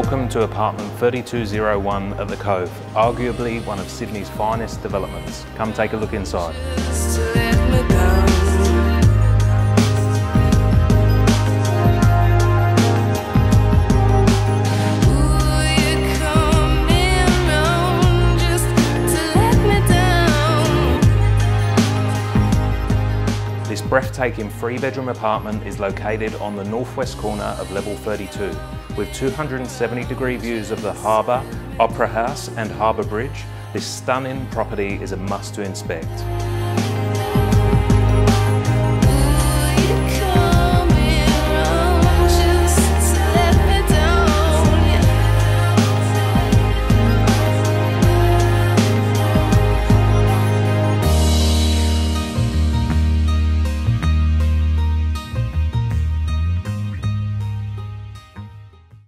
Welcome to apartment 3201 at the Cove, arguably one of Sydney's finest developments. Come take a look inside. This breathtaking 3-bedroom apartment is located on the northwest corner of level 32, with 270-degree views of the harbour, Opera House and Harbour Bridge. This stunning property is a must to inspect.